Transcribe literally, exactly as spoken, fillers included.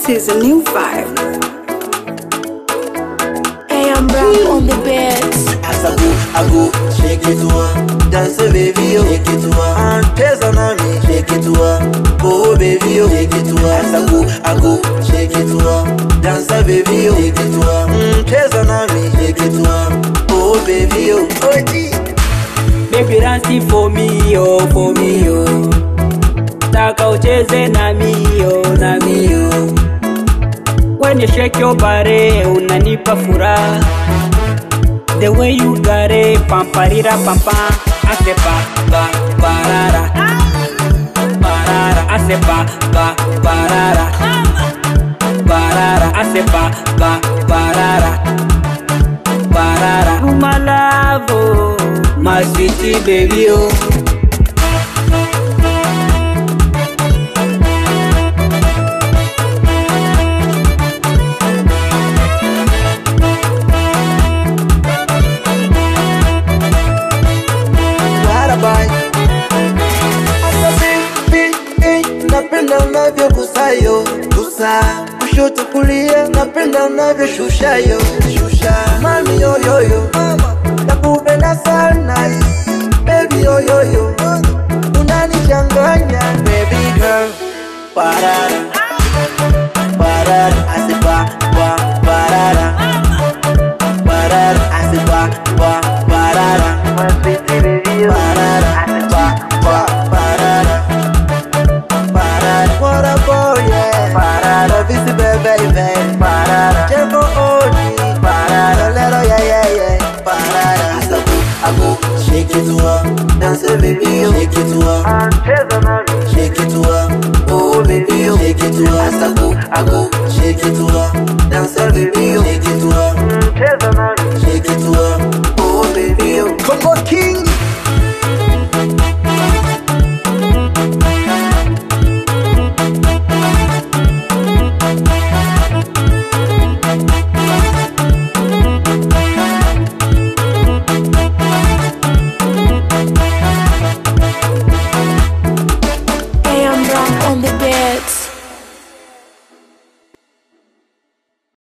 This is a new vibe. Hey, I'm Brown on the beds. As I go, I go, shake it to her. Dance baby, oh, shake it to her. And test on me, shake it to her. Oh baby, oh, shake it to her. As I go, I go, shake it to her. Dance baby, oh, shake it to her. Mm, test on me, shake it to her. Oh baby, oh, oh gee. Baby dance it for me, oh, for me, oh. Taka ucheze na mi, oh, na mi, oh. When you shake your body, unanipa furaha. The way you got it, pamparira pampa. I say ba ba barara, barara. I say ba ba barara, barara. I say ba ba barara, barara. Oh my love, oh, my sweetie baby, oh. Napenda unavyo kusayo, kusa kushoto kulia, napenda unavyo shushayo, shusha. Mami yo yo yo, nakupenda sana, baby yo yo yo, unanichanganya, baby girl. Parara, parara, asipa, pa, parara, parara, asipa, pa, parara, parara, asipa, pa, parara. What a boy, yeah. Parada, visi baby, baby. Parada, Jembo Odi. Parada, Lero, yeah, yeah, yeah. Parada, as I go, I go, shake it to her. Dance, baby, shake it to her. Shake it to her. Oh, baby, shake it to her. As I go, I go, shake it to her. Dance, baby,